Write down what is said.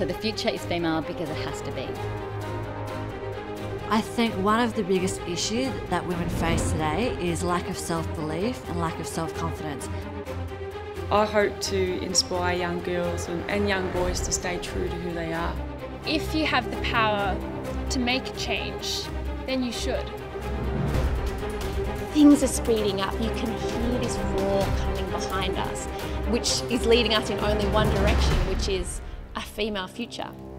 So the future is female because it has to be. I think one of the biggest issues that women face today is lack of self-belief and lack of self-confidence. I hope to inspire young girls and young boys to stay true to who they are. If you have the power to make a change, then you should. Things are speeding up. You can hear this roar coming behind us, which is leading us in only one direction, which is a female future.